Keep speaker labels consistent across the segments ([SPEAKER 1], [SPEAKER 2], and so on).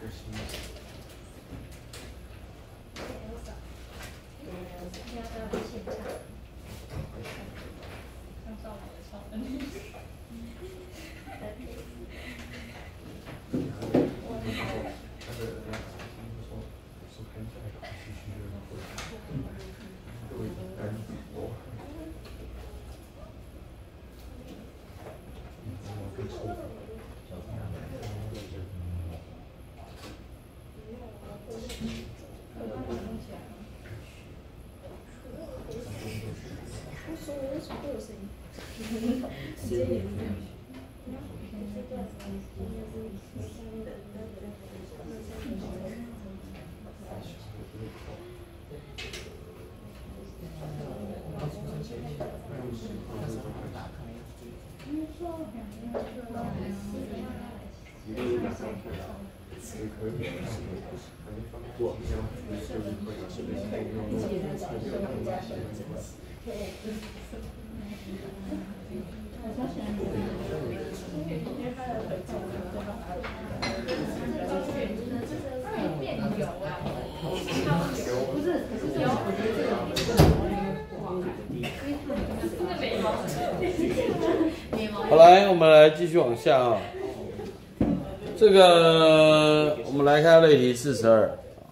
[SPEAKER 1] 好，来，我们来继续往下啊。这个，我们来看类题42。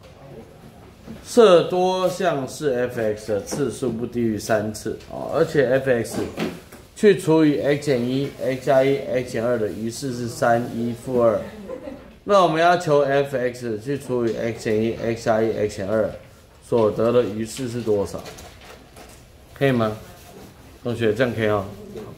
[SPEAKER 1] 设多项式 f(x) 的次数不低于3次啊，而且 f(x) 去除以 x 减1、x 加1、x 减2的余式是3、1、负2。那我们要求 f(x) 去除以 x 减1、x 加1、x 减2所得的余式是多少？可以吗？同学，这样可以哦。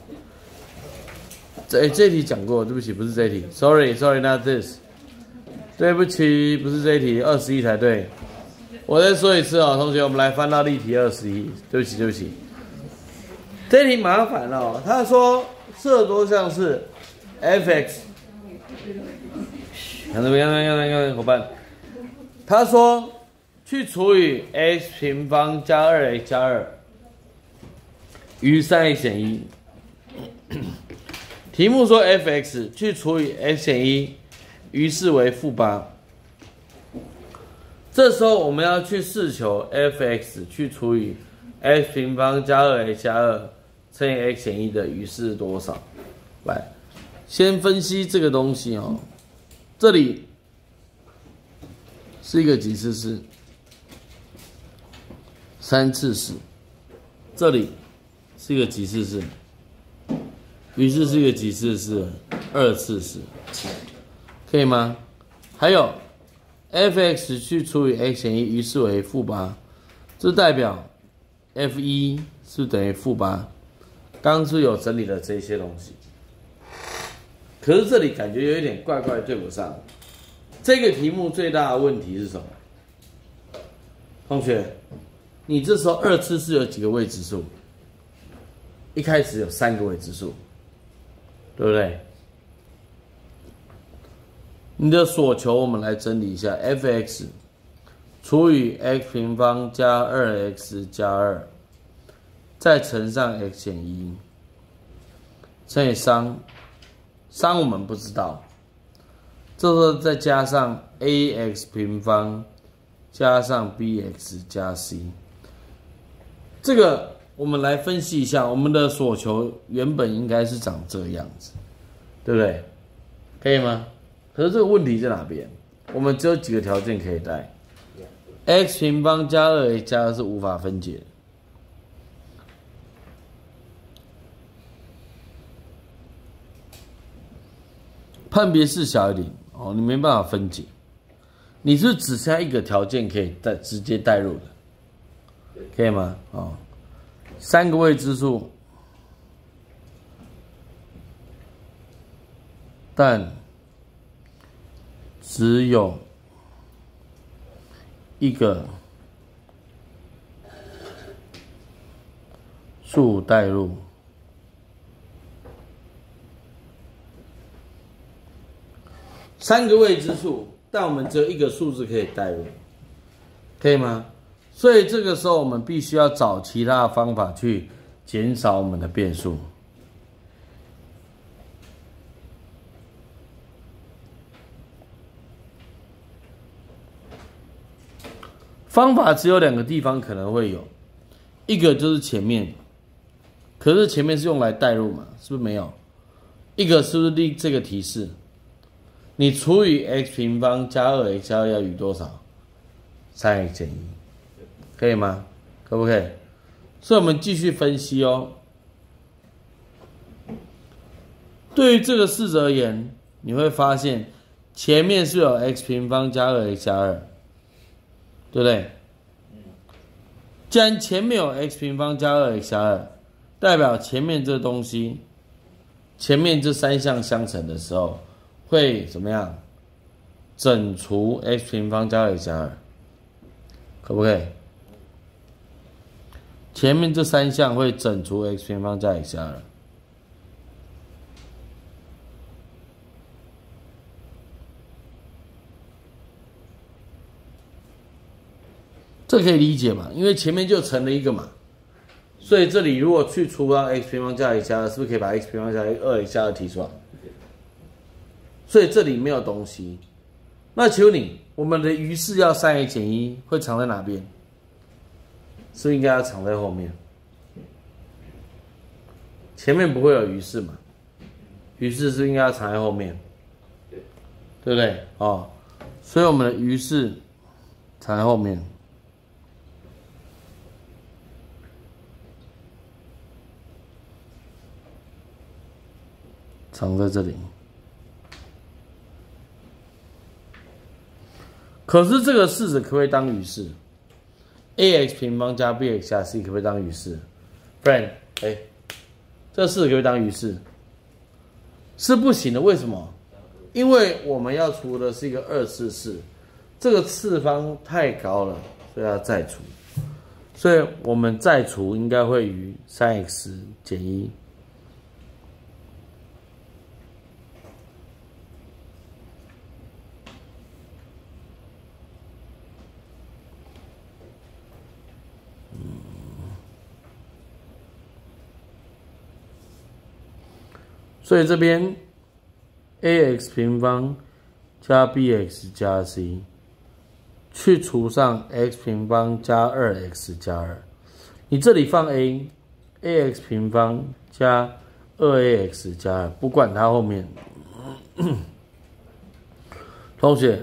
[SPEAKER 1] 这题讲过，对不起，不是这题 ，sorry，not this， 对不起，不是这题，21才对。我再说一次哦，同学，我们来翻到例题21，对不起，这题麻烦哦。他说设多项式 f(x)， 看这边，伙伴，他说去除以 x 平方加 2x 加2余 3x 减1。题目说 f(x) 去除以 x 减1，余式为负8。这时候我们要去试求 f(x) 去除以 x 平方加 2x 加2乘以 x 减1的余式是多少？来，先分析这个东西哦。这里是一个几次式？3次式。这里是一个几次式？余式是一个几次式？2次式，可以吗？还有 f(x) 去除以 x 减1，余式为负8，这代表 f1 是等于负8。刚是有整理了这些东西，可是这里感觉有一点怪怪对不上。这个题目最大的问题是什么？同学，你这时候2次式有几个未知数？一开始有3个未知数。对不对？你的所求我们来整理一下 ，f(x) 除以 x 平方加 2x 加2，再乘上 x 减1，乘以3我们不知道，这时候再加上 ax 平方加上 bx 加 c， 这个。我们来分析一下，我们的所求原本应该是长这样子，对不对？可以吗？可是这个问题在哪边？我们只有几个条件可以带 ，x 平方加 2x 加2是无法分解，判别式小一点哦，你没办法分解，你是只剩下一个条件可以直接带入的，可以吗？哦。3个未知数，但只有一个数带入。3个未知数，但我们只有一个数字可以带入，可以吗？所以这个时候我们必须要找其他的方法去减少我们的变数。 方法只有2个地方可能会有，一个就是前面，可是前面是用来代入嘛，是不是没有？一个是不是这个提示？你除以 x 平方加 2x 加2要与多少？3x 减1，可以吗？可不可以？所以我们继续分析哦。对于这个式子而言，你会发现前面是有 x 平方加 2x 加2，对不对？既然前面有 x 平方加 2x 加2，代表前面这东西，前面这3项相乘的时候，会怎么样？整除 x 平方加 2x 加2，可不可以？前面这3项会整除 x 平方加 x 加2。这可以理解嘛？因为前面就乘了一个嘛，所以这里如果去除到 x 平方加 x 加2，是不是可以把 x 平方加 2x 加2提出来？所以这里没有东西。那请问你，我们的余式要3x 减1会藏在哪边？是不是应该要藏在后面？前面不会有余式嘛？余式是不是应该要藏在后面？对不对？哦，所以我们的余式藏在后面。藏在这里，可是这个式子可不可以当余式 ？ax 平方加 bx 加 c 可不可以当余式 ？Friend， 这个式子可不可以当余式？是不行的，为什么？因为我们要除的是一个2次式，这个次方太高了，所以要再除。所以我们再除应该会与 3x 减1。所以这边 ax 平方加 bx 加 c 去除上 x 平方加 2x 加2，你这里放 ax 平方加 2ax 加2，不管它后面。同学，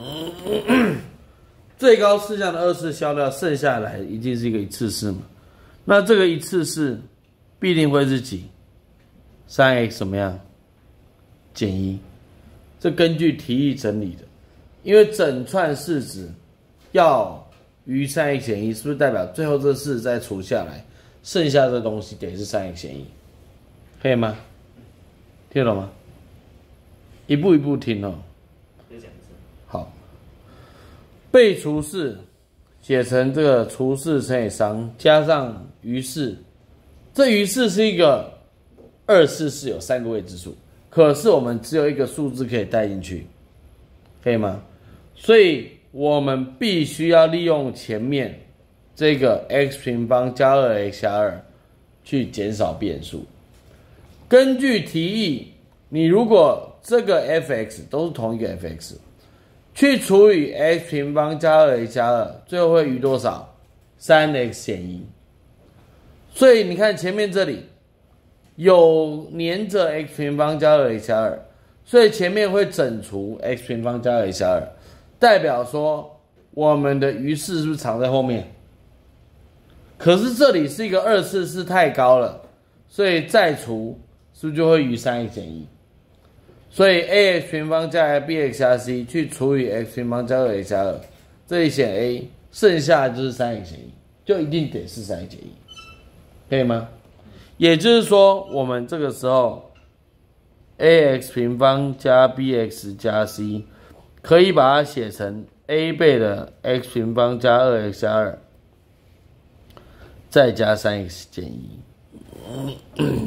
[SPEAKER 1] 最高式项的2次消掉，剩下来一定是一个一次式嘛？那这个一次式必定会是几？3x 怎么样？减1，这根据题意整理的。因为整串式子要余 3x 减1，是不是代表最后这式再除下来，剩下这东西得是3x 减1，可以吗？听得懂吗？一步一步听哦。好，被除式写成这个除式乘以商加上余式，这余式是一个2次式，有3个未知数，可是我们只有一个数字可以带进去，可以吗？所以我们必须要利用前面这个 x 平方加 2x 加2去减少变数。根据题意，你如果这个 f(x) 都是同一个 f(x) 去除以 x 平方加 2x 加2，最后会余多少？ 3x 减1。所以你看前面这里有黏着 x 平方加 2x 加2，所以前面会整除 x 平方加 2x 加2，代表说我们的余式是不是藏在后面？可是这里是一个2次式太高了，所以再除是不是就会余 3x 减1？所以 ax 平方加 bx 加 c 去除以 x 平方加 2x 加2，这里选 a， 剩下的就是 3x 减1，就一定得是3x 减1，可以吗？也就是说，我们这个时候 ax 平方加 bx 加 c 可以把它写成 a 倍的 x 平方加 2x 加2，再加 3x 减1。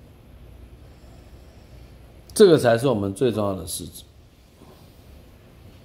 [SPEAKER 1] 这个才是我们最重要的式子。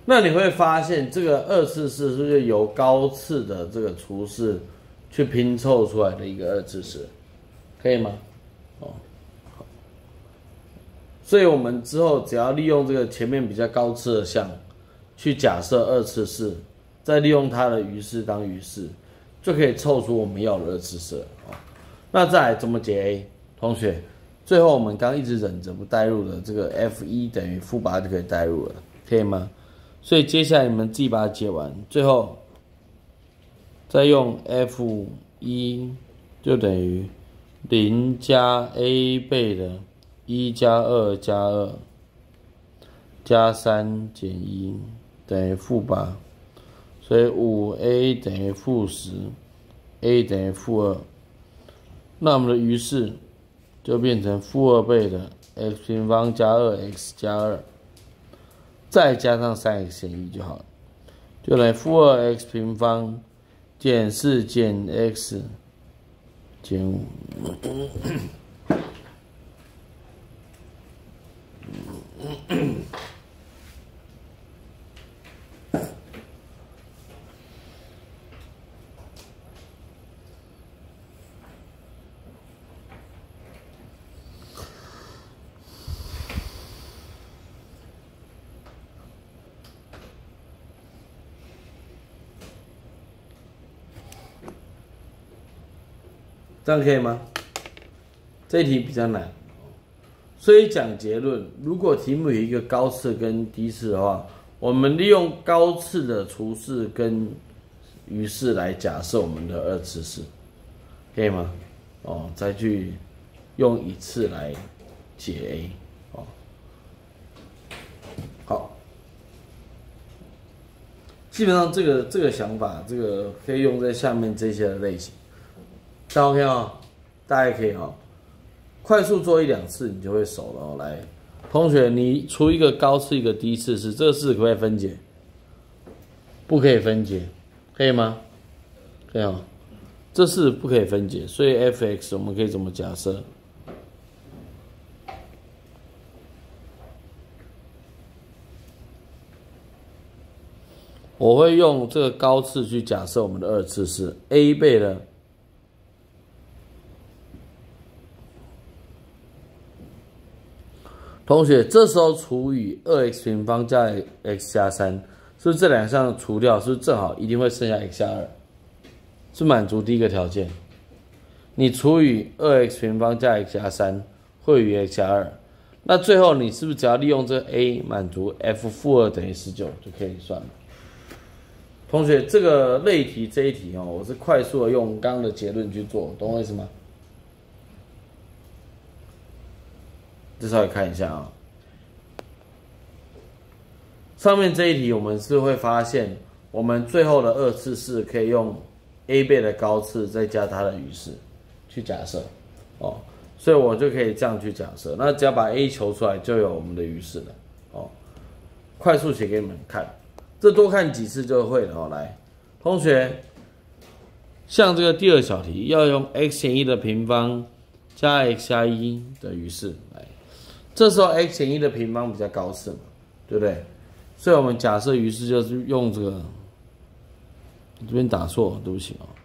[SPEAKER 1] 那你会发现，这个二次式是不是由高次的这个除式去拼凑出来的一个二次式，可以吗？哦，好。所以我们之后只要利用这个前面比较高次的项去假设二次式，再利用它的余式当余式，就可以凑出我们要的二次式了。那再来怎么解 A？ 同学，最后我们刚一直忍着不代入的这个 F1等于负8就可以代入了，可以吗？所以接下来你们自己把它解完，最后再用 F1就等于0加 A 倍的1加2加2加3减1等于负8，所以5A 等于负10，A 等于负2。那我们的余式就变成负2倍的 x 平方加 2x 加2，再加上 3x 减1就好了，就等于负2x 平方减4减 x 减5。这样可以吗？这一题比较难，所以讲结论，如果题目有一个高次跟低次的话，我们利用高次的除式跟余式来假设我们的二次式，可以吗？哦，再去用一次来解 A， 哦，好，基本上这个想法，这个可以用在下面这些的类型。这样 OK 哦，大家可以哦，快速做1-2次你就会熟了哦。来，同学，你除一个高次一个低次式，这个式可不可以分解？不可以分解，可以吗？可以哦，这式不可以分解，所以 f(x) 我们可以怎么假设？我会用这个高次去假设我们的二次式 a 倍的。同学，这时候除以 2x 平方加 x 加3，是不是这两项除掉，是不是正好一定会剩下 x 加2？是满足第一个条件。你除以 2x 平方加 x 加3会与 x 加2，那最后你是不是只要利用这个 a 满足 f 负2等于19就可以算了？同学，这个类题这一题哦，我是快速的用刚刚的结论去做，懂我意思吗？这稍微看一下啊，上面这一题我们是会发现，我们最后的二次式可以用 a 倍的高次再加它的余式去假设哦，所以我就可以这样去假设。那只要把 a 求出来，就有我们的余式了哦。快速写给你们看，这多看几次就会了哦。来，同学，像这个第二小题，要用 x 减1的平方加 x 加1的余式来。这时候 x 减1的平方比较高次嘛，对不对？所以我们假设余式就是用这个，这边打错，对不起哦。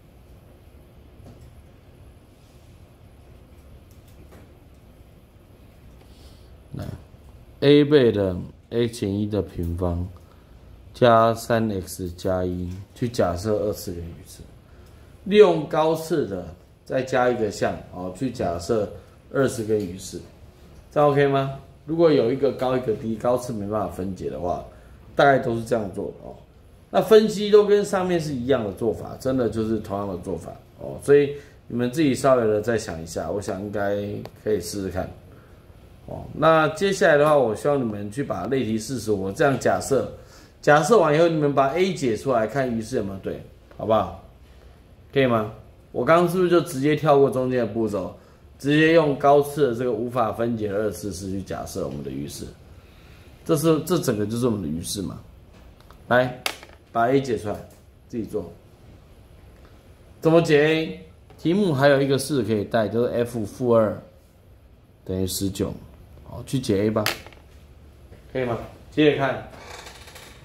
[SPEAKER 1] 来 ，a 倍的 x 减1的平方加 3x 加1去假设二次跟余式，利用高次的再加一个项哦，去假设二次跟余式。这样 OK 吗？如果有一个高一个低，高次没办法分解的话，大概都是这样做的哦。那分析都跟上面是一样的做法，真的就是同样的做法哦。所以你们自己稍微的再想一下，我想应该可以试试看哦。那接下来的话，我希望你们去把类题40我这样假设，假设完以后，你们把 A 解出来，看余式有没有对，好不好？可以吗？我刚刚是不是就直接跳过中间的步骤？直接用高次的这个无法分解的二次式去假设我们的余式，这整个就是我们的余式嘛。来，把 A 解出来，自己做。怎么解 A？ 题目还有一个式可以带，就是 f 负2等于19。好，去解 A 吧，可以吗？接着看，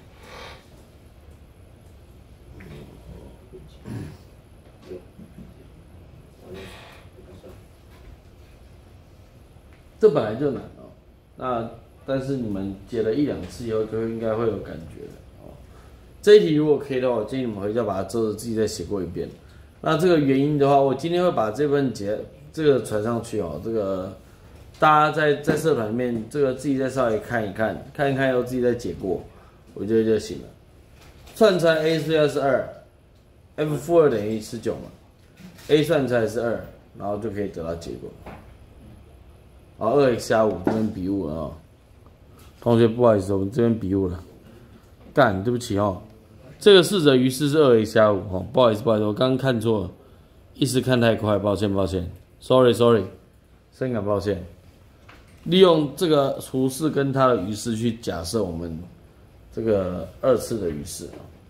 [SPEAKER 1] 这本来就难哦。那但是你们解了1、2次以后，就应该会有感觉的哦。这一题如果可以的话，我建议你们回家把它遮着，自己再写过一遍。那这个原因的话，我今天会把这份这个传上去哦。这个大家在社团里面，这个自己再稍微看一看，看一看以后自己再解过，我觉得就行了。算出来 a 数是2，f 负2等于19嘛 ，a 算出来是2，然后就可以得到结果。好，2x 加5这边笔误了哦，同学不好意思，我们这边笔误了，干，对不起哦。这个式子的余式是2x 加5哦，不好意思，我刚刚看错了，一时看太快，抱歉，sorry，深感抱歉。利用这个除式跟它的余式去假设我们这个2次的余式，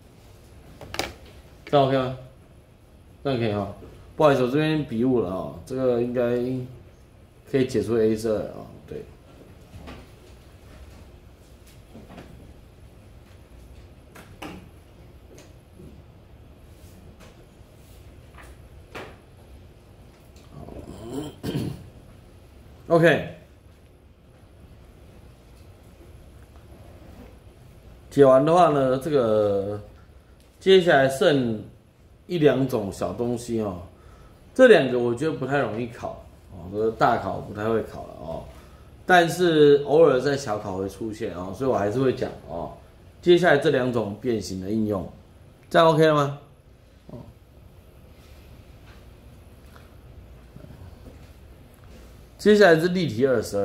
[SPEAKER 1] 这样 OK 吗？这样可以哈。不好意思，我这边笔误了哦，这个应该可以解出 a 是2啊，对。OK， 解完的话呢，这个接下来剩1、2种小东西哦，这2个我觉得不太容易考哦，这个大考不太会考了哦，但是偶尔在小考会出现哦，所以我还是会讲哦。接下来这2种变形的应用，这样 OK 了吗？哦，接下来是例题22。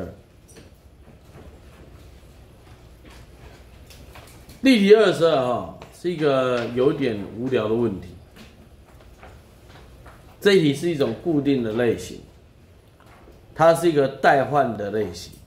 [SPEAKER 1] 例题22哈，是一个有点无聊的问题。这一题是一种固定的类型，它是一个代换的类型。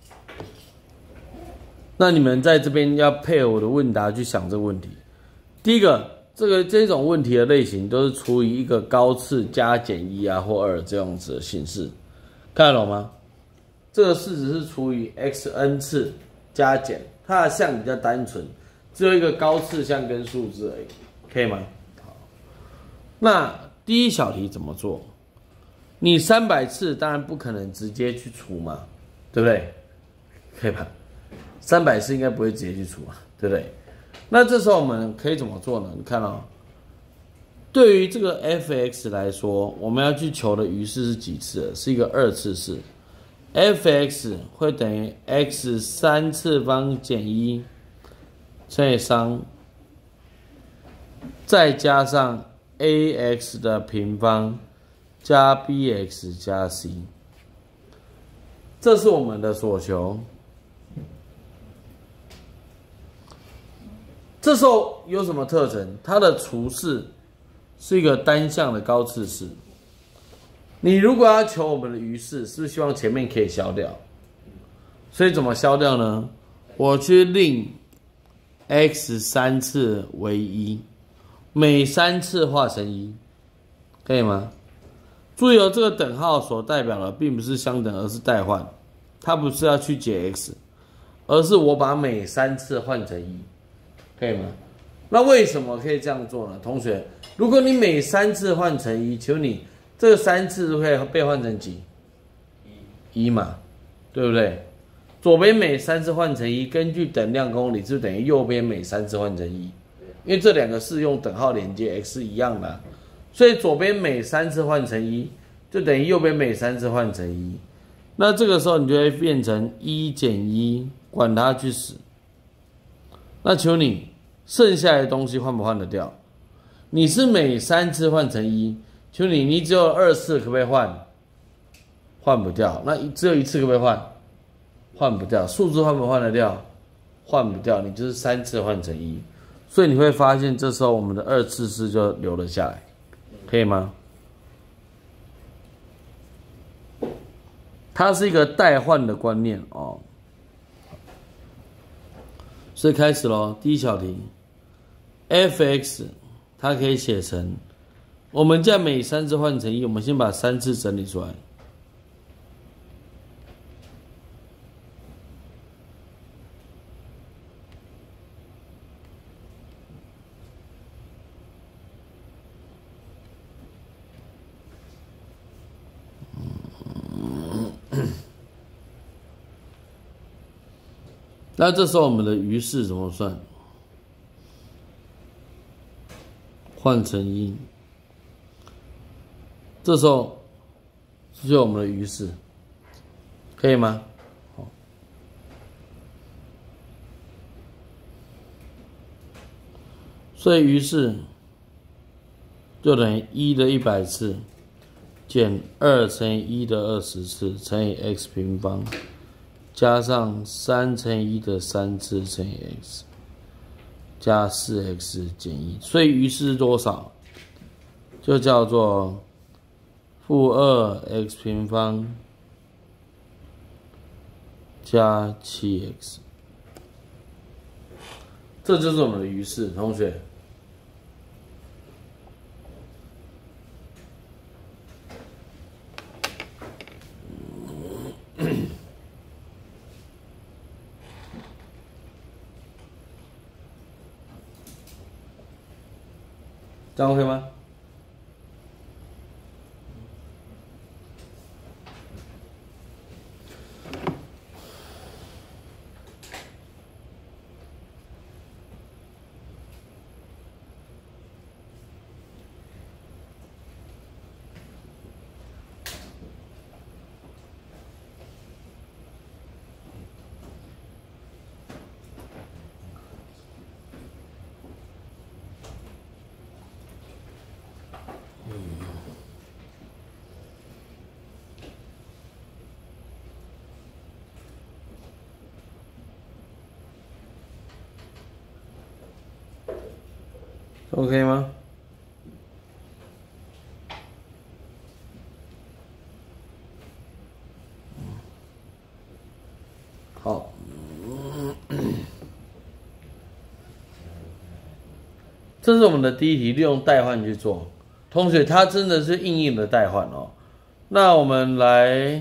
[SPEAKER 1] 那你们在这边要配合我的问答去想这个问题。第一个，这种问题的类型都是处于一个高次加减1啊或2这样子的形式，看得懂吗？这个式子是处于 xn 次加减，它的项比较单纯，只有一个高次项跟数字而已，可以吗？好，那第一小题怎么做？你300次当然不可能直接去除嘛，对不对？可以吧？300次应该不会直接去除嘛，对不对？那这时候我们可以怎么做呢？你看哦，对于这个 f(x) 来说，我们要去求的余式是几次？是一个2次式。f(x) 会等于 x 3次方减1乘以3，再加上 ax 的平方加 bx 加 c， 这是我们的所求。这时候有什么特征？它的除式是一个单项的高次式。你如果要求我们的余式，是不是希望前面可以消掉？所以怎么消掉呢？我去令 x 3次为1，每3次化成1，可以吗？注意哦，这个等号所代表的并不是相等，而是代换。它不是要去解 x， 而是我把每3次换成1，可以吗？那为什么可以这样做呢？同学，如果你每3次换成1，请问你这个3次会被换成几？1嘛，对不对？左边每3次换成1，根据等量公理，是等于右边每3次换成1，因为这2个是用等号连接 x 是一样的，所以左边每3次换成1，就等于右边每3次换成1。那这个时候你就会变成1减1，管它去死。那求你剩下来的东西换不换得掉？你是每3次换成1，求你只有2次可不可以换？换不掉。那只有1次可不可以换？换不掉。数字换不换得掉？换不掉。你就是3次换成1，所以你会发现这时候我们的2次式就留了下来，可以吗？它是一个代换的观念哦。所以开始咯，第一小题 ，f(x) 它可以写成，我们将每3次换成1，我们先把3次整理出来。 那这时候我们的余式怎么算？换成一，这时候就是我们的余式，可以吗？好，所以余式就等于1的100次减2乘以1的20次乘以 x 平方，加上3乘以1的3次乘以 x， 加 4x 减1，所以余式是多少？就叫做负2x 平方加 7x， 这就是我们的余式，同学。这样 OK 吗？OK 吗？好，这是我们的第一题，利用代换去做。同学，它真的是硬的代换哦。那我们来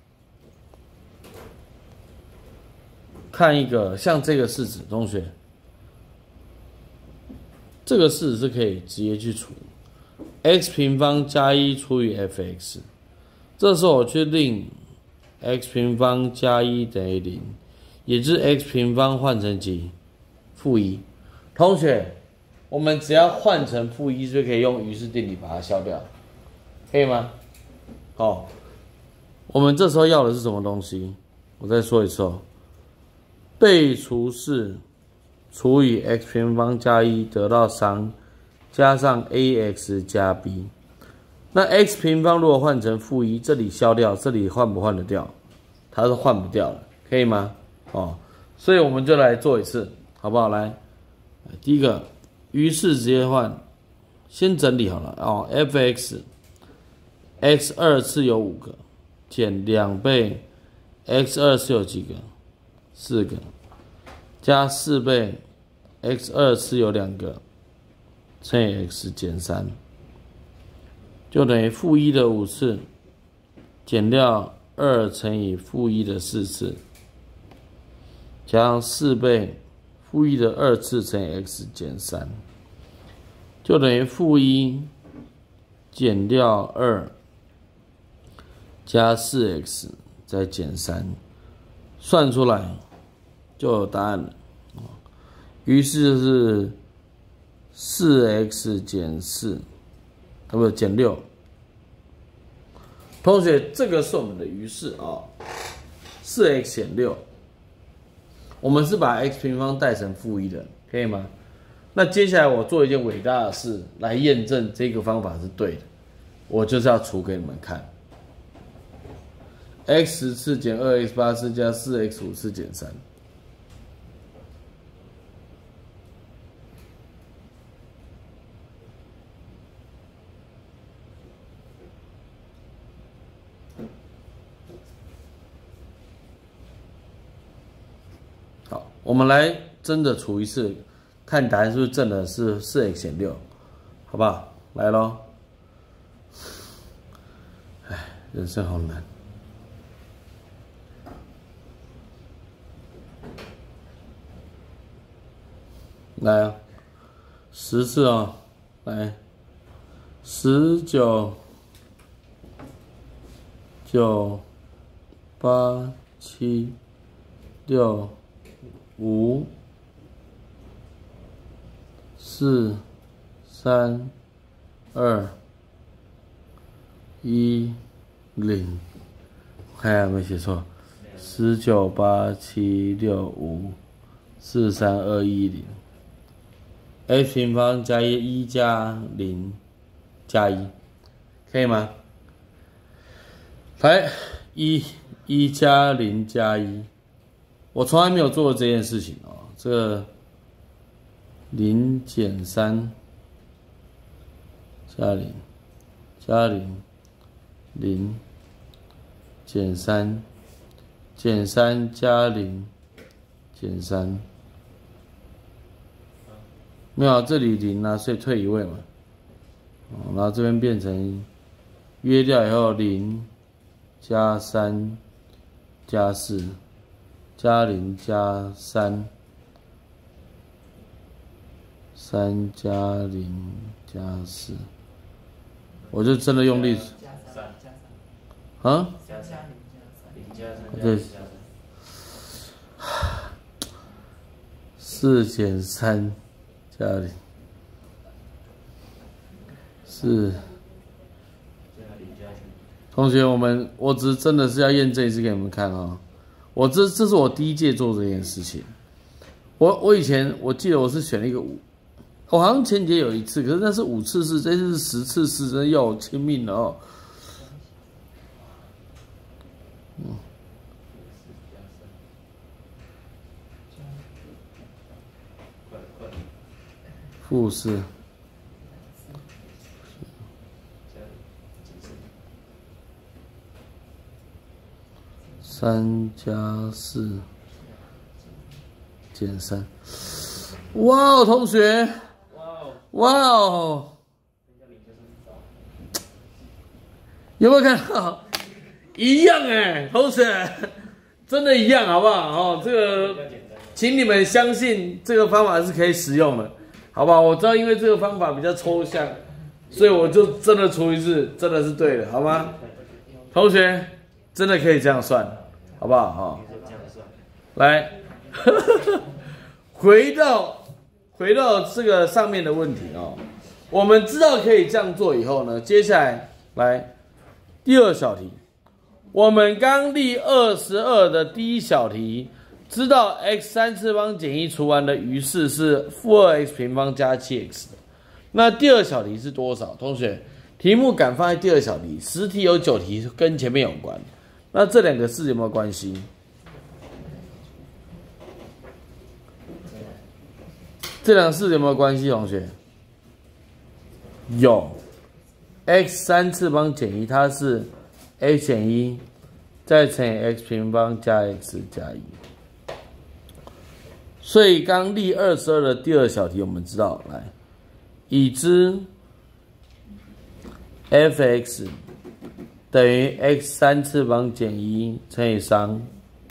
[SPEAKER 1] 看一个像这个式子，同学。这个式子是可以直接去除 x 平方加1除以 f(x)， 这时候我去令 x 平方加1等于0，也就是 x 平方换成几？负1。同学，我们只要换成负1就可以用余式定理把它消掉，可以吗？好，我们这时候要的是什么东西？我再说一次哦，被除式除以 x 平方加1得到3，加上 ax 加 b。那 x 平方如果换成负1，这里消掉，这里换不换得掉？它是换不掉的，可以吗？哦，所以我们就来做一次，好不好？来，第一个余式直接换，先整理好了哦。f(x) x 2次有5个，减2倍 x 2次有几个？4个。加4倍 x 2次有2个，乘以 x 减3，就等于负1的5次减掉2乘以负1的4次，加上4倍负1的2次乘以 x 减3，就等于负1减掉2加 4x 再减3，算出来就有答案了。于是就是4x 减4，不减6。同学，这个是我们的余式啊，4x 减6。我们是把 x 平方代成负1的，可以吗？那接下来我做一件伟大的事来验证这个方法是对的，我就是要除给你们看。x 10次减2x 8次加4x 5次减3。好，我们来真的除一次，看答案是不是正的是4x 减6，好不好？来咯。唉，人生好难。来啊，10次哦，来，19、9、8、7、6、 5、4、3、2、1、0。看下有没有写错？19、8、7、6、5、4、3、2、1、0。x 平方加1加0加1，可以吗？来，1加0加1，我从来没有做过这件事情哦。这个0减3加0加0 0减3减3加0减3。没有，这里0啊，所以退一位嘛。然后这边变成约掉以后0加3加4加0加3 3加0加4，我就真的用力啊？对，4减3加0 4。同学，我只真的是要验证一次给你们看哦。这是我第一届做这件事情。我以前我记得我是选了一个5，我好像前节有1次，可是那是5次试，这次是10次试，真的要我亲命了哦。-4。3加4减3，哇哦，同学，哇哦，有没有看到？一样哎，同学，真的一样，好不好？哦，这个，请你们相信这个方法是可以使用的，好不好？我知道，因为这个方法比较抽象，所以我就真的除一次，真的是对的，好吗？同学，真的可以这样算。好不好？哈，来，回到这个上面的问题哦。我们知道可以这样做以后呢，接下来第2小题，我们刚例22的第1小题，知道 x3 次方减1除完的余式是-2x平方加7x 的。那第2小题是多少？同学，题目敢放在第2小题，10题有9题跟前面有关。那这2个式有没有关系？这2个式有没有关系，同学？有 ，x3 次方减1，它是 x 减1再乘以 x 平方加 x 加1。所以刚例22的第2小题，我们知道，来，已知 f(x) 等于 x3 次方减1乘以3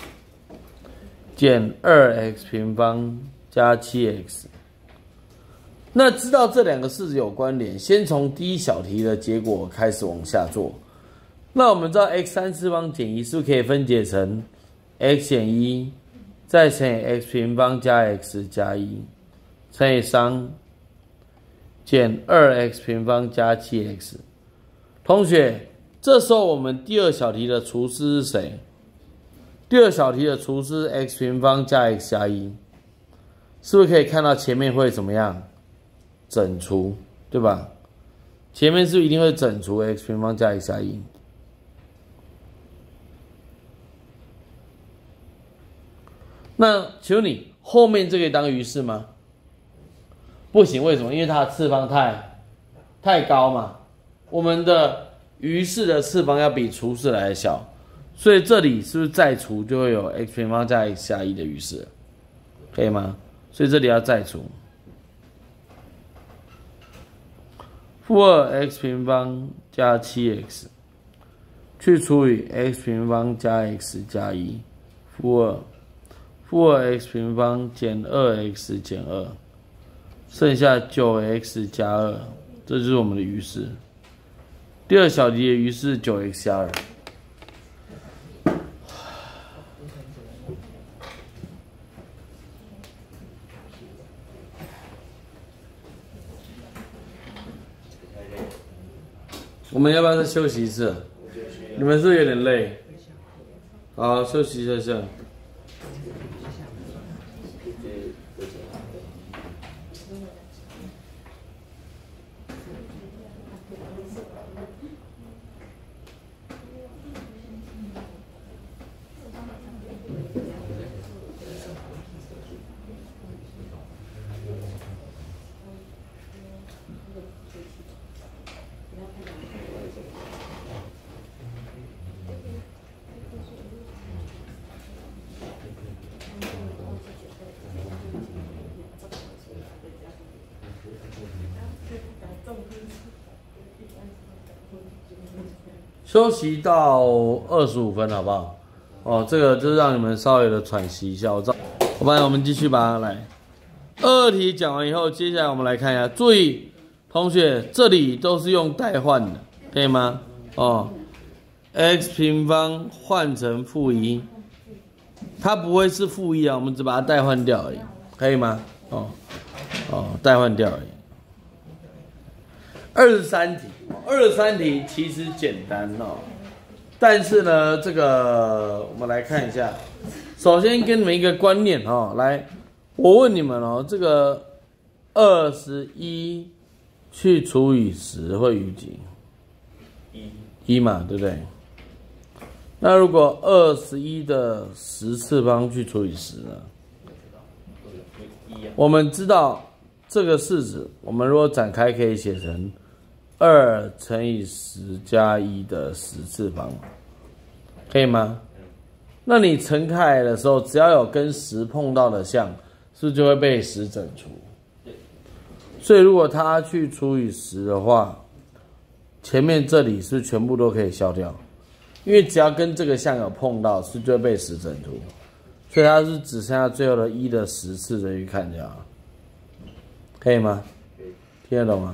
[SPEAKER 1] 减 2x 平方加 7x。那知道这2个式子有关联，先从第1小题的结果开始往下做。那我们知道 x3 次方减1是不是可以分解成 x 减1再乘以 x 平方加 x 加1乘以3减 2x 平方加 7x。同学，这时候我们第2小题的除式是谁？第2小题的除式是 x 平方加 x 加1，是不是可以看到前面会怎么样？整除，对吧？前面是不是一定会整除 x 平方加 x 加1？那请问你后面这个当余式吗？不行，为什么？因为它的次方太高嘛。我们的余式的次方要比除式来的小，所以这里是不是再除就会有 x 平方加 x 加1的余式，可以吗？所以这里要再除-2x 平方加 7x 去除以 x 平方加 x 加1-2x 平方减 2x 减2，剩下 9x 加2，这就是我们的余式。第2小题的余式 9x 加2。 我们要不要再休息一次？你们是不是有点累？好，休息一下。休息到25分，好不好？哦，这个就是让你们稍微的喘息一下。我们继续把它来。22题讲完以后，接下来我们来看一下，注意，同学，这里都是用代换的，可以吗？哦 ，x 平方换成-1，它不会是-1啊，我们只把它代换掉而已，可以吗？代换掉而已。23题其实简单哦，但是呢，这个我们来看一下。首先给你们一个观念哦，来，我问你们哦，这个21去除以10会余几？1嘛，对不对？那如果21的10次方去除以10呢？我们知道这个式子，我们如果展开可以写成2乘以10加1的10次方，可以吗？那你乘开来的时候，只要有跟10碰到的项，是不是就会被10整除？所以如果它去除以10的话，前面这里是不是全部都可以消掉？因为只要跟这个项有碰到，是不是就会被10整除？所以它是只剩下最后的1的10次的去看就好，可以吗？听得懂吗？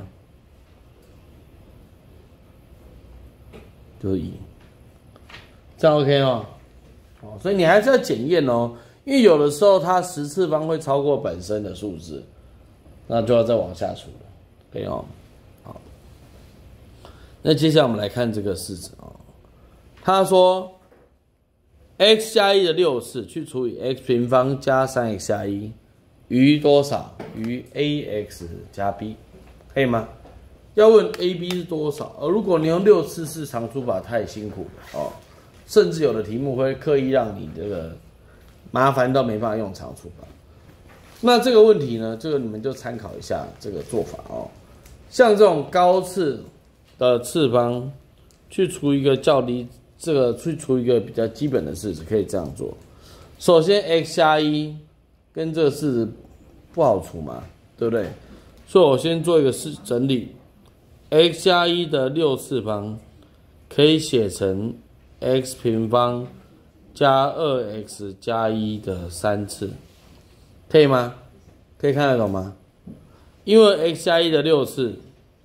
[SPEAKER 1] 就是1，这样 OK 哦。所以你还是要检验哦，因为有的时候它10次方会超过本身的数字，那就要再往下除了，可以哦。好，那接下来我们来看这个式子哦。他说 x 加1的6次去除以 x 平方加 3x 加1余多少？余 ax 加 b， 可以吗？要问 ab 是多少？如果你用6次式常除法太辛苦了哦，甚至有的题目会刻意让你这个麻烦到没办法用常除法。那这个问题呢，这个你们就参考一下这个做法哦。像这种高次的次方去除一个较低，这个去除一个比较基本的式子，可以这样做。首先 x 加1跟这个式子不好除嘛，对不对？所以我先做一个整理。x 加1的6次方可以写成 x 平方加 2x 加1的3次，可以吗？可以看得懂吗？因为 x 加1的6次，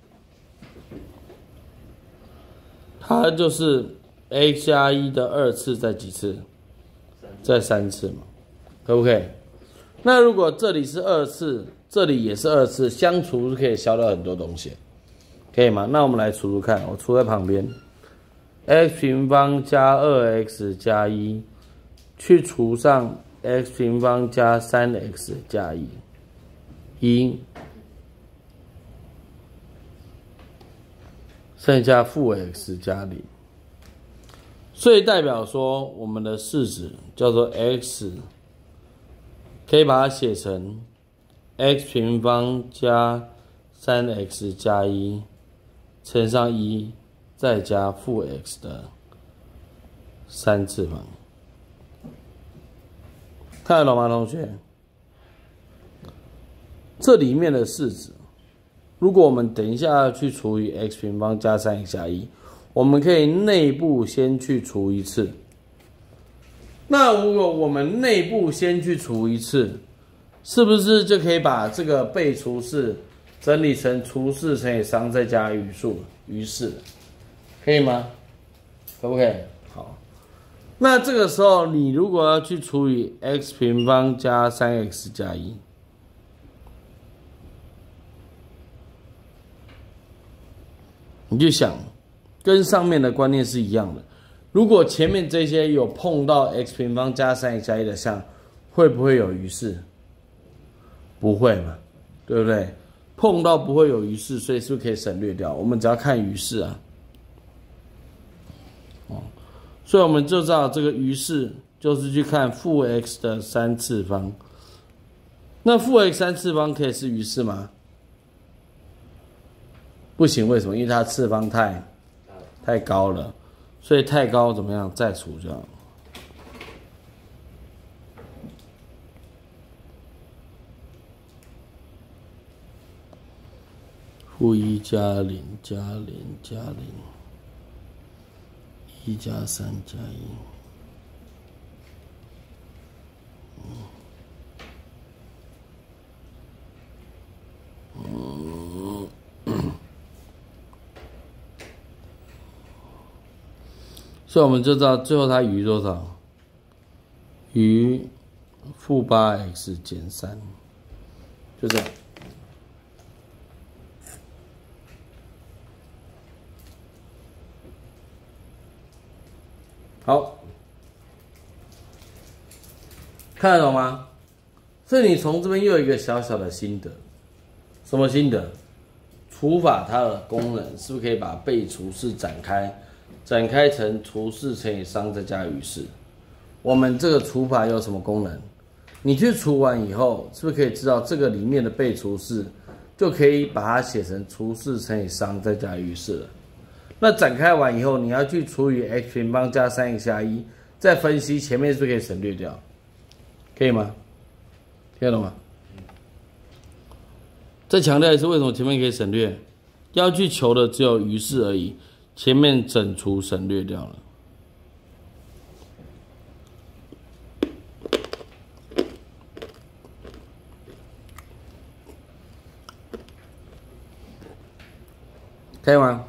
[SPEAKER 1] 它就是 x 加1的2次在几次？在3次嘛，可不可以？那如果这里是2次，这里也是2次，相除是可以消掉很多东西，可以吗？那我们来除除看，我除在旁边 ，x 平方加 2x 加1去除上 x 平方加 3x 加1，剩下-x 加0，所以代表说我们的式子叫做 x， 可以把它写成 x 平方加 3x 加1乘上1再加-x 的3次方，看得懂吗，同学？这里面的式子，如果我们等一下去除以 x 平方加 3x 加1，我们可以内部先去除一次。那如果我们内部先去除一次，是不是就可以把这个被除式整理成除式乘以商再加余数余式，可以吗？可不可以？好，那这个时候你如果要去除以 x 平方加 3x 加1，你就想跟上面的观念是一样的。如果前面这些有碰到 x 平方加 3x 加1的项，会不会有余式？不会嘛，对不对？碰到不会有余式，所以是不是可以省略掉？我们只要看余式啊。所以我们就知道这个余式就是去看负 x 的3次方。那负 x 3次方可以是余式吗？不行，为什么？因为它次方太高了，所以太高怎么样？再除就好。负1加0加0加0，1加3加1。所以我们就知道最后它余多少？余负8x减3，就这样。好，看得懂吗？所以你从这边又有一个小小的心得，什么心得？除法它的功能是不是可以把被除式展开成除式乘以商再加余式？我们这个除法有什么功能？你去除完以后，是不是可以知道这个里面的被除式就可以把它写成除式乘以商再加余式了？那展开完以后，你要去除以 x 平方加 3x 加1，再分析前面是不是可以省略掉？可以吗？听得懂吗？再强调一次，为什么前面可以省略？要去求的只有余式而已，前面整除省略掉了。可以吗？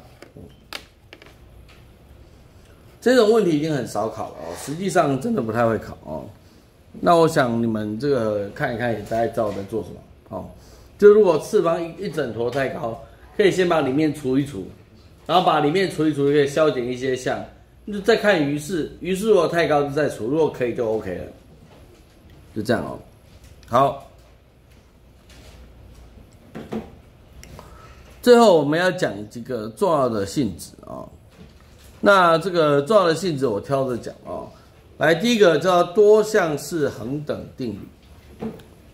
[SPEAKER 1] 这种问题已经很少考了哦，实际上真的不太会考哦。那我想你们这个看一看，也大概知道我在做什么哦。就如果次方一整坨太高，可以先把里面除一除，然后把里面除一除，就可以消减一些项，就再看余式，余式如果太高就再除，如果可以就 OK 了，就这样哦。好，最后我们要讲几个重要的性质哦。那这个重要的性质我挑着讲哦。来，第一个叫多项式恒等定理。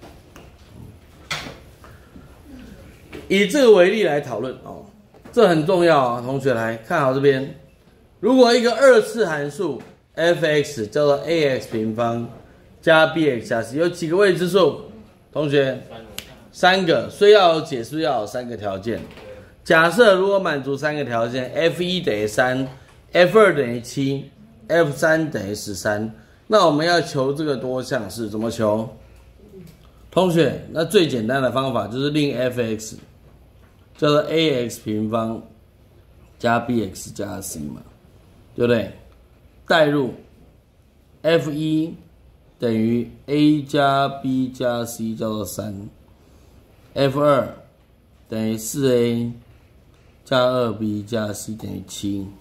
[SPEAKER 1] 以这个为例来讨论哦，这很重要啊，同学来看好这边。如果一个二次函数 f(x) 叫做 ax 平方加 bx 加 c， 有几个未知数？同学，3个，所以要有解释，要有3个条件。假设如果满足3个条件 ，f1 等于3，f2 等于7，f3 等于13，那我们要求这个多项式怎么求？同学，那最简单的方法就是令 f(x) 叫做 ax 平方加 bx 加 c 嘛，对不对？代入 f1 等于 a 加 b 加 c 叫做3，f2 等于4a 加2b 加 c 等于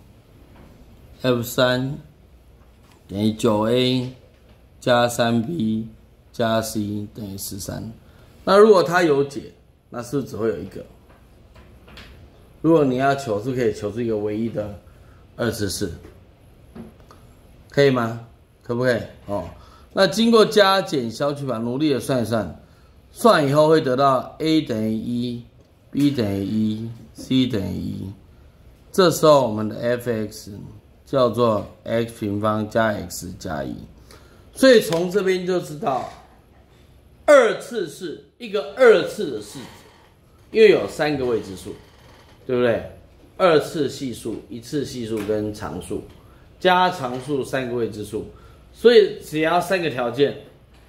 [SPEAKER 1] 7，f3 等于9a 加3b 加 c 等于13。那如果它有解，那是不是只会有一个？如果你要求，是不是可以求出一个唯一的二次式？可以吗？可不可以？哦，那经过加减消去法，努力的算一算，算以后会得到 a 等于1，b 等于1，c 等于1。这时候我们的 f(x) 叫做 x 平方加 x 加1。所以从这边就知道，二次式一个二次的式子，因为有3个未知数，对不对？二次系数、一次系数跟常数，加常数3个未知数，所以只要3个条件，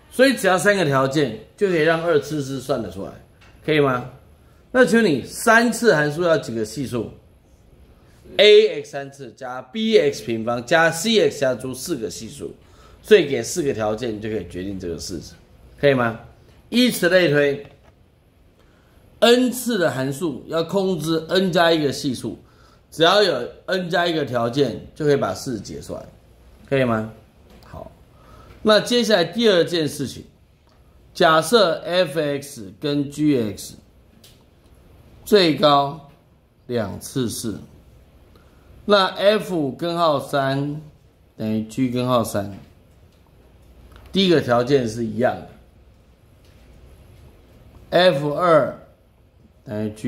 [SPEAKER 1] 就可以让二次式算得出来，可以吗？那请问你3次函数要几个系数 ？ax 3次加 bx 平方加 cx 加出4个系数，所以给4个条件，你就可以决定这个式子，可以吗？以此类推。n 次的函数要控制 n 加1个系数， 只要有 n 加一个条件，就可以把式子解出来，可以吗？好，那接下来第二件事情，假设 f(x) 跟 g(x) 最高2次式，那 f 根号3等于 g 根号3，第一个条件是一样的 ，f2 等于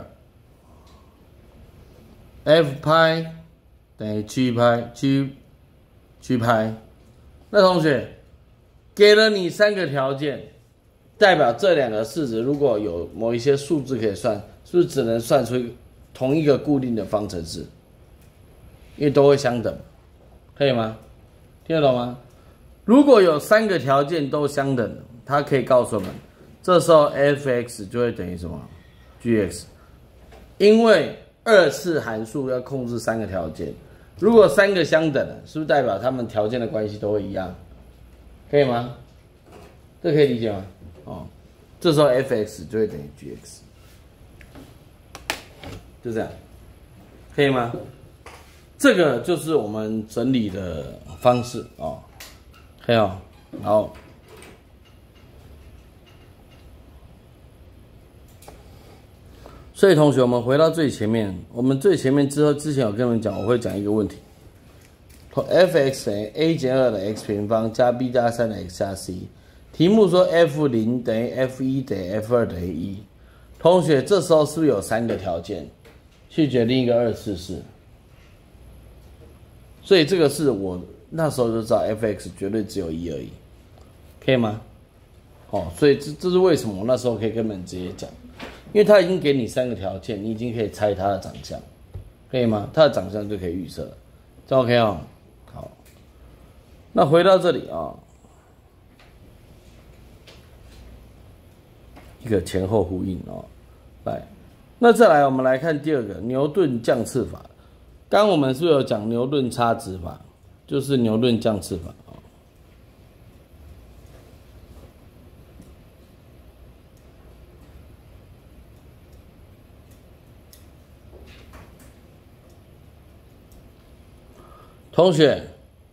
[SPEAKER 1] g2。f 派等于 g 派 g 派，那同学给了你3个条件，代表这2个式子如果有某一些数字可以算，是不是只能算出同一个固定的方程式？因为都会相等，可以吗？听得懂吗？如果有3个条件都相等，它可以告诉我们，这时候 f(x) 就会等于什么 ？g(x)， 因为2次函数要控制3个条件，如果3个相等，是不是代表它们条件的关系都会一样？可以吗？这可以理解吗？哦，这时候 f(x) 就会等于 g(x)， 就这样，可以吗？这个就是我们整理的方式哦，可以哦，好。所以同学，我们回到最前面，我们最前面之前有跟你们讲，我会讲一个问题 ，f(x) 等于 a 减2的 x 平方加 b 加3的 x 加 c。题目说 f0 等于 f1 等于 f2 等于1。同学，这时候是不是有3个条件去决定一个2次式？所以这个是我那时候就知道 f(x) 绝对只有1而已，可以吗？哦，所以这是为什么我那时候可以跟你们直接讲。因为他已经给你3个条件，你已经可以猜他的长相，可以吗？他的长相就可以预测了，这 OK 哦。好，那回到这里啊，一个前后呼应哦。来，那再来我们来看第二个牛顿降次法。刚刚我们是不是有讲牛顿差值法？就是牛顿降次法。同学，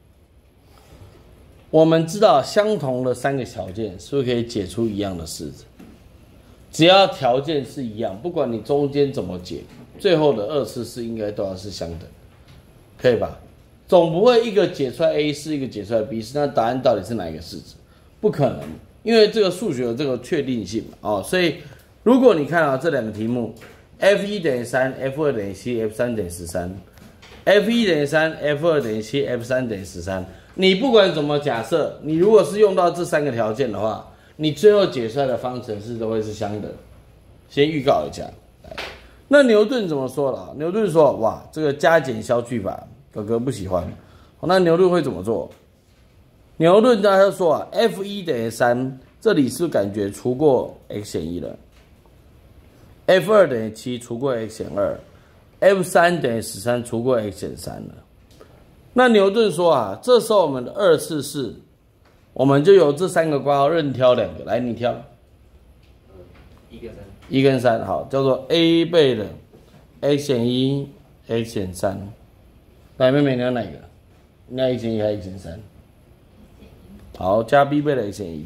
[SPEAKER 1] 我们知道相同的3个条件是不是可以解出一样的式子？只要条件是一样，不管你中间怎么解，最后的2次式应该都要是相等，可以吧？总不会一个解出来 A 式，一个解出来 B 式，那答案到底是哪一个式子？不可能，因为这个数学有这个确定性嘛，哦，所以如果你看啊这2个题目 ，f1 等于3 ，f2 等于7 ，f3 等于13。f1 等于3 ，f2 等于7 ，f3 等于13。你不管怎么假设，你如果是用到这3个条件的话，你最后解出来的方程式都会是相等。先预告一下。那牛顿怎么说了？牛顿说：“哇，这个加减消去法，哥哥不喜欢。”那牛顿会怎么做？牛顿大家说啊 ，f1 等于3，这里是不是感觉除过 x 减1了 ？f2 等于7，除过 x 减2。f3 等于13，除过 x 减3了。那牛顿说啊，这时候我们的2次式，我们就由这3个括号任挑2个，来你挑。1跟3，好，叫做 a 倍的 x 减1 x 减3。来，妹妹你要哪个？你要x减1还是x减3？好，加 b 倍的 x 减1，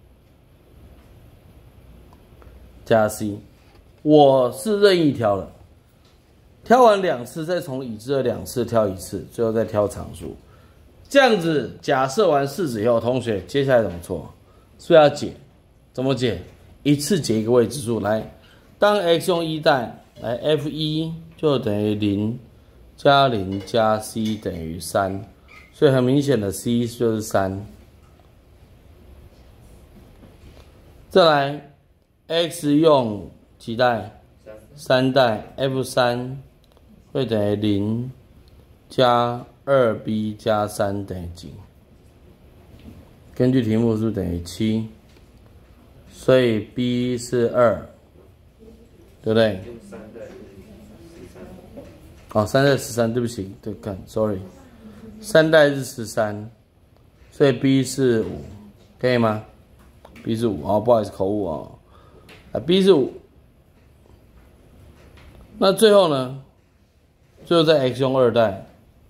[SPEAKER 1] 加 c， 我是任意挑的。挑完2次，再从已知的2次挑1次，最后再挑常数。这样子假设完式子以后，同学接下来怎么做？是不是要解？怎么解？一次解一个未知数。来，当 x 用1代，来 f1 就等于0加0加 c 等于3，所以很明显的 c 就是3。再来 x 用几代？3代 f3。会等于0加2b 加3等于几？根据题目是不是等于7？所以 b 是2，对不对？哦，3代13，对不起，对，看 ，sorry，3代是13，所以 b 是5，可以吗 ？b 是5，哦，不好意思，口误哦，啊 ，b 是5。那最后呢？ 最后在 x 用2代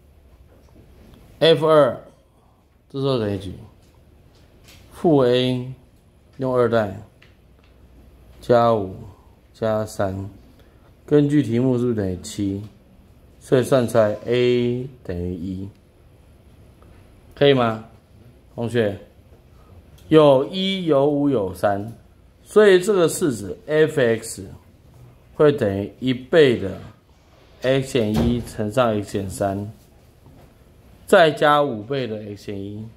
[SPEAKER 1] ，f2 这时候等于几？负 a 用2代加5加3，根据题目是不是等于7？所以算出来 a 等于1，可以吗？同学，有1有5有3，所以这个式子 f(x) 会等于1倍的 x 减1乘上 x 减3，再加5倍的 x 减1，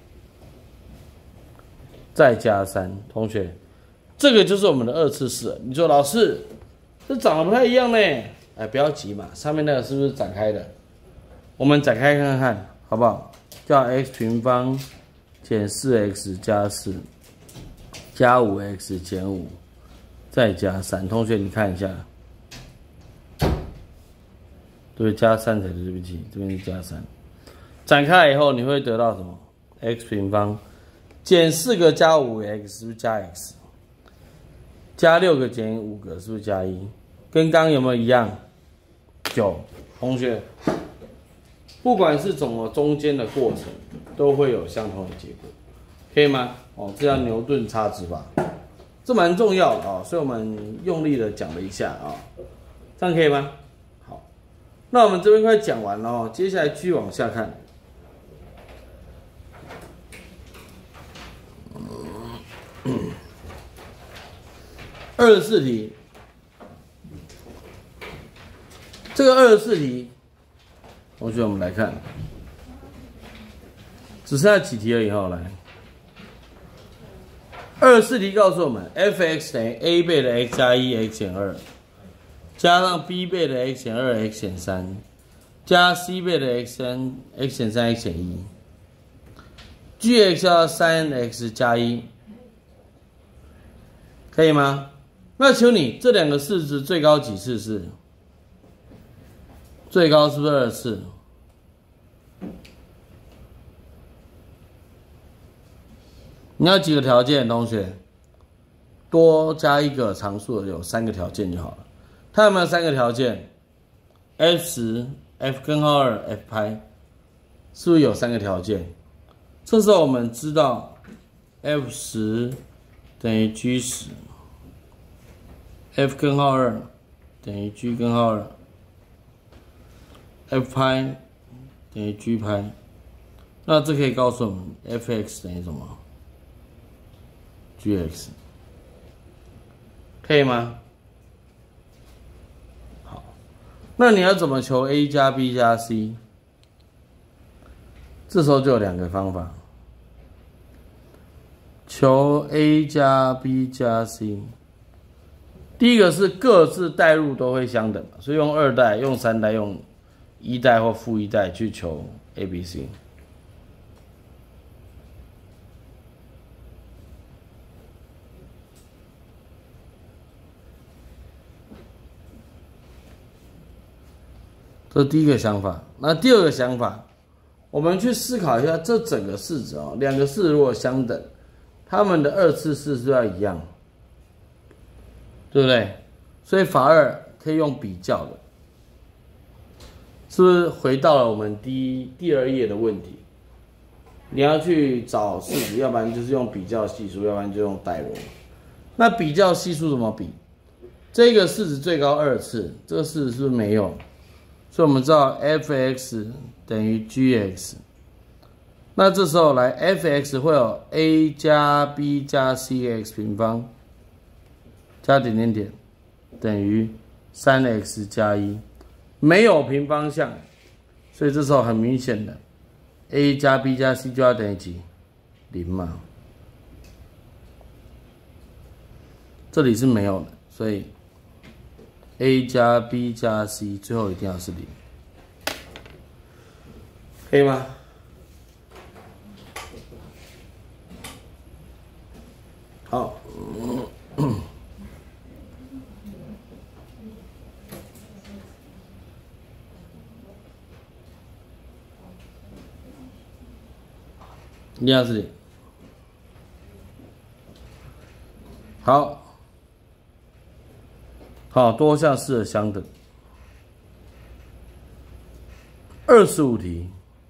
[SPEAKER 1] 再加3。同学，这个就是我们的二次式。你说老师，这长得不太一样呢？哎，不要急嘛，上面那个是不是展开的？我们展开看看，好不好？叫 x 平方减 4x 加4加 5x 减5再加3。同学，你看一下，对，加3才对，对不起，这边是加3。展开以后，你会得到什么 ？x 平方减4个加5个 x 是不是加 x？ 加6个减5个是不是加1？跟刚刚有没有一样？9。同学，不管是怎么中间的过程，都会有相同的结果，可以吗？哦，这叫牛顿差值法，这蛮重要的啊、所以我们用力的讲了一下啊、这样可以吗？好，那我们这边快讲完了哦，接下来继续往下看。24题，这个24题，同学我们来看，只剩下几题而已哈，来。24题告诉我们 ，f(x) 等于 a 倍的 x 加1 x 减2，加上 b 倍的 x 减2 x 减3，加 c 倍的 x 减3 x 减1。g(x) 要 3x 加1，可以吗？那求你这两个式子最高几次是？最高是不是2次？你要几个条件，同学？多加一个常数的有3个条件就好了。它有没有3个条件 ？f10、f 根号2、f 派，是不是有3个条件？这时候我们知道 f10等于 g10。f 根号2等于 g 根号2，f 派等于 g 派，那这可以告诉我们 f(x) 等于什么 ？gx， 可以吗？好，那你要怎么求 a 加 b 加 c？ 这时候就有2个方法，求 a 加 b 加 c。第一个是各自代入都会相等，所以用2代、用3代、用1代或负1代去求 a、b、c。这是第一个想法。那第二个想法，我们去思考一下这整个式子哦，2个式如果相等，它们的二次式是要一样。对不对？所以法2可以用比较的，是不是回到了我们第2页的问题？你要去找式子，要不然就是用比较系数，要不然就用代入。那比较系数怎么比？这个式子最高2次，这个式子是不是没有？所以我们知道 f(x) 等于 gx。那这时候来 f(x) 会有 a 加 b 加 c(x) 平方。加点点点等于 3x 加1，没有平方项，所以这时候很明显的 a 加 b 加 c 就要等于几？0嘛。这里是没有的，所以 a 加 b 加 c 最后一定要是0，可以吗？好。一定要是0。好，好，多项式的相等。 25题，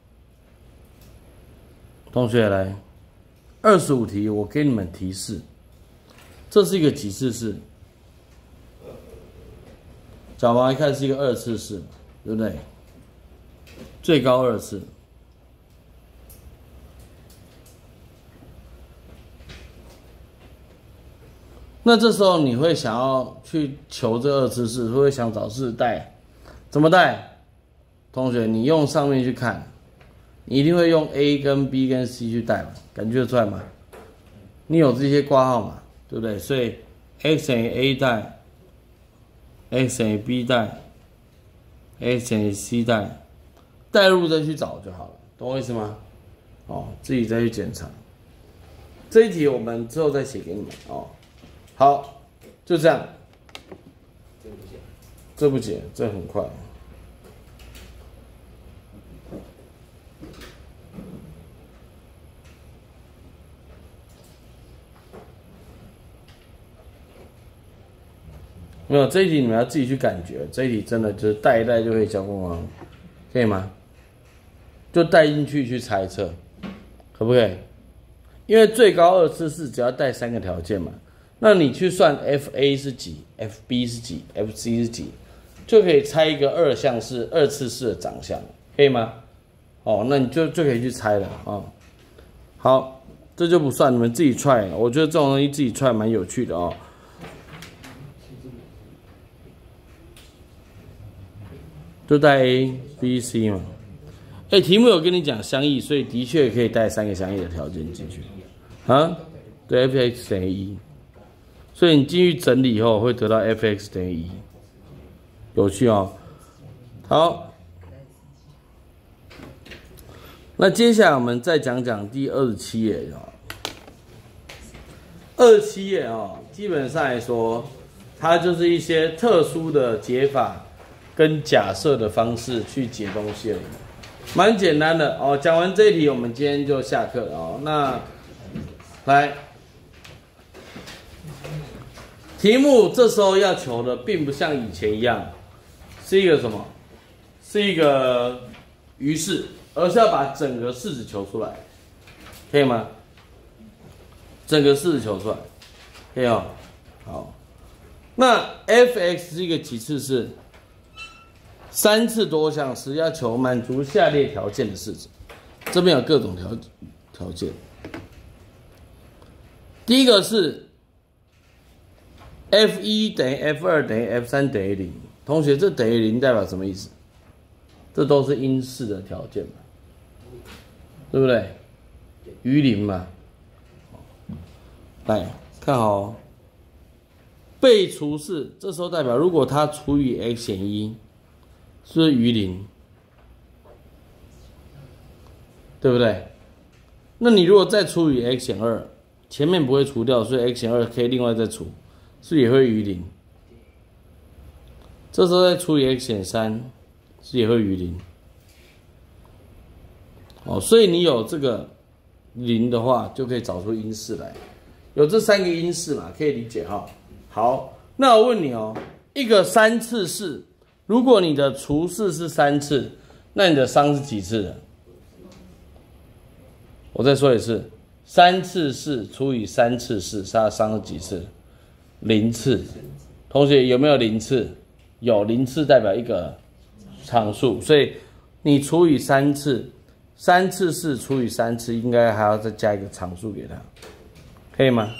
[SPEAKER 1] 同学来，25题，我给你们提示，这是一个几次式？角毛一看是一个2次式，对不对？最高2次。那这时候你会想要去求这2次式，会不会想找式带？怎么带？同学，你用上面去看，你一定会用 A 跟 B 跟 C 去带嘛，感觉得出来吗？你有这些挂号嘛，对不对？所以 x 等于 A 带 ，x 等于 B 带 ，x 等于 C 带，带入再去找就好了，懂我意思吗？哦，自己再去检查。这一题我们之后再写给你们哦。好，就这样。这不解，这很快。没有这一题你们要自己去感觉，这一题真的就是带一带就可以交光光，可以吗？就带进去去猜测，可不可以？因为最高2次式只要带3个条件嘛，那你去算 FA 是几 ，FB 是几 ，FC 是几，就可以猜一个2次式的长相，可以吗？哦，那你就可以去猜了啊、哦。好，这就不算，你们自己 try。我觉得这种东西自己 try 蛮有趣的哦。就带 A、B、C 嘛。题目有跟你讲相异，所以的确可以带3个相异的条件进去。啊，对 ，f(x) 等于1，所以你进去整理以后会得到 f(x) 等于1，有趣哦。好，那接下来我们再讲讲第27页啊。27页啊，基本上来说，它就是一些特殊的解法跟假设的方式去解东西而已。蛮简单的哦。讲完这一题，我们今天就下课了哦。那来，题目这时候要求的，并不像以前一样，是一个什么？是一个余式，而是要把整个式子求出来，可以吗？整个式子求出来，可以哦。好，那 f(x) 是一个几次式？3次多项式，要求满足下列条件的式子，这边有各种条件。第一个是 f1 等于 f2 等于 f3 等于0，同学，这等于0代表什么意思？这都是因式的条件嘛，对不对？余0嘛。来看好哦，被除式，这时候代表如果它除以 x 减1。是不是余0？对不对？那你如果再除以 x 减2，前面不会除掉，所以 x 减2可以另外再除，是不是也会余0？这时候再除以 x 减3，是也会余0。哦，所以你有这个0的话，就可以找出因式来。有这3个因式嘛，可以理解哈。好，那我问你哦，一个3次式。如果你的除式是3次，那你的商是几次的？我再说一次，3次式除以3次式，它的商是几次？0次。同学有没有0次？有，0次代表一个常数，所以你除以3次，3次式除以3次，应该还要再加一个常数给它，可以吗？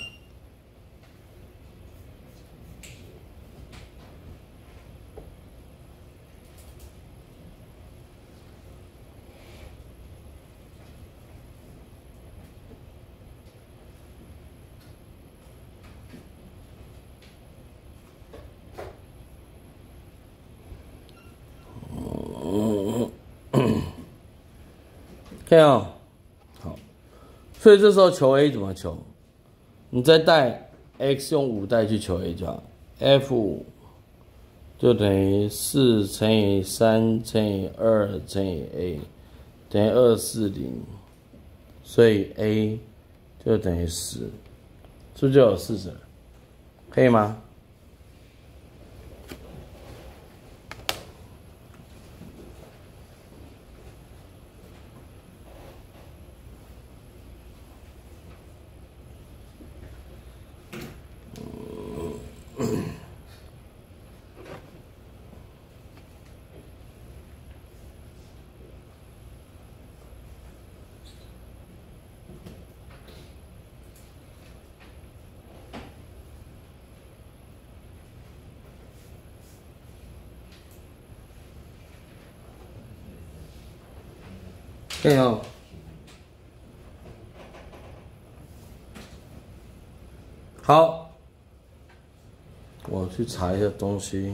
[SPEAKER 1] 可以哦，好，所以这时候求 a 怎么求？你再带 x 用5代去求 a 就好 ，f5 就等于4乘以3乘以2乘以 a 等于240，所以 a 就等于10，是不是就有40了？可以吗？ 可以哦。好，我去查一下东西。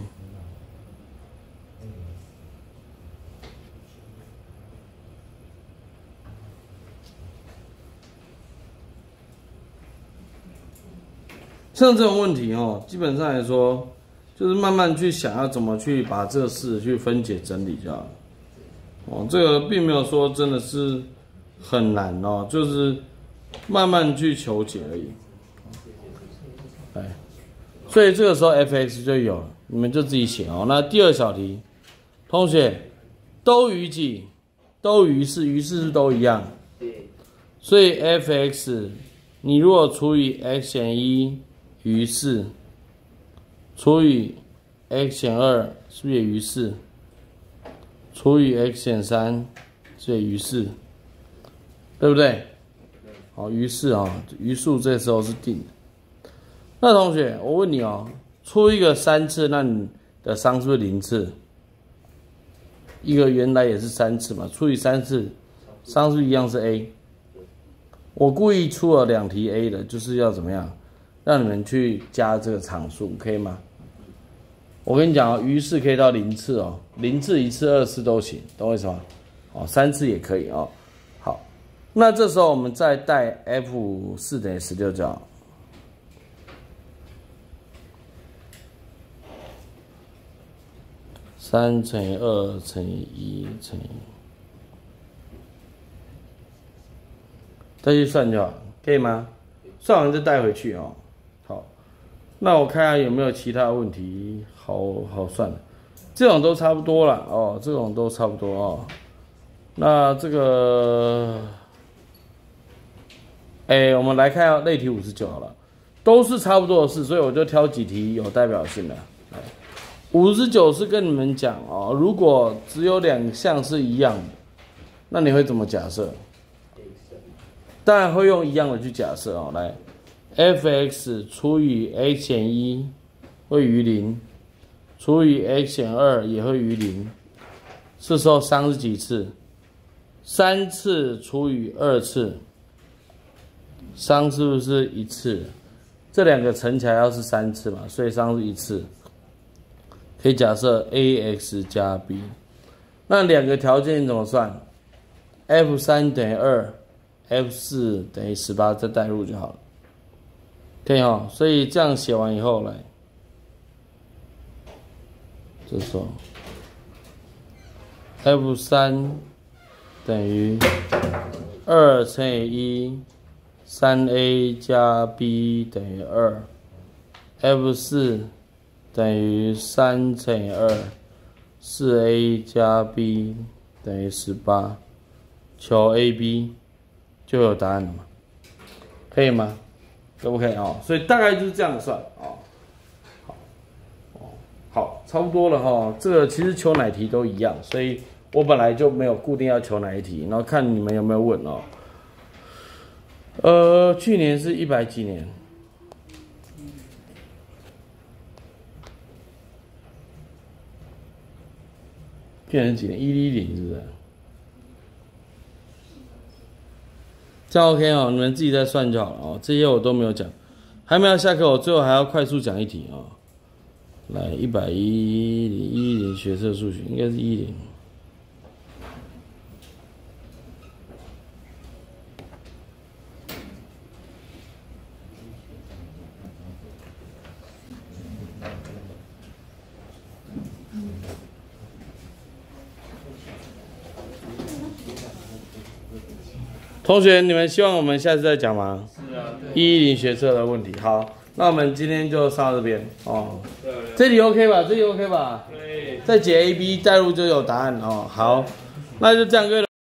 [SPEAKER 1] 像这种问题哦，基本上来说，就是慢慢去想要怎么去把这个事去分解整理就好了。哦，这个并没有说真的是很难哦，就是慢慢去求解而已。哎，所以这个时候 f(x) 就有了，你们就自己写哦。那第二小题，同学都余几？都余四，余四是都一样。所以 f(x) 你如果除以 x 减1余4，除以 x 减2是不是也余4？除以 x 减3是也余4，对不对？好，余4啊，余数这时候是定的。那同学，我问你哦，出一个3次，那你的商是不是0次？一个原来也是3次嘛，除以3次，商是不是一样是 a？ 我故意出了2题 a 的，就是要怎么样，让你们去加这个常数，可以吗？我跟你讲哦，余4可以到0次哦，0次、1次、2次都行，懂我意思吗？哦，3次也可以哦。好，那这时候我们再带 f4等于16就好。3乘以2乘以1乘以，再去算就好，可以吗？算完再带回去哦。好，那我看下有没有其他问题好算的，这种都差不多了哦，这种都差不多哦。那这个，我们来看类题59好了，都是差不多的事，所以我就挑几题有代表性的。59是跟你们讲哦，如果只有2项是一样的，那你会怎么假设？当然会用一样的去假设哦。来 ，f(x) 除以 x 减1会余0，除以 x 减2也会余0。这时候商是几次？3次除以2次，商是不是1次？这两个乘起来要是3次嘛，所以商是1次。可以假设 ax 加 b， 那两个条件怎么算 ？f3 等于2，f4 等于18，再代入就好了。可以哈，所以这样写完以后来，这时候 f3 等于2乘以1，3a 加 b等于2，f4 等于3乘以2，4a 加 b 等于18，求 ab 就有答案了嘛？可以吗？可不可以哦？所以大概就是这样算哦。好，差不多了哈。这个其实求哪题都一样，所以我本来就没有固定要求哪一题，然后看你们有没有问哦。去年是100几年。去年是几年？110是不是？这样 OK 哦，你们自己再算就好了哦。这些我都没有讲，还没有下课，我最后还要快速讲一题哦。来，110学测数学应该是10。同学，你们希望我们下次再讲吗？是啊。110学测的问题，好，那我们今天就上到这边哦。这里 OK 吧？这里 OK 吧？对。再解 AB 代入就有答案哦。好，那就这样各位。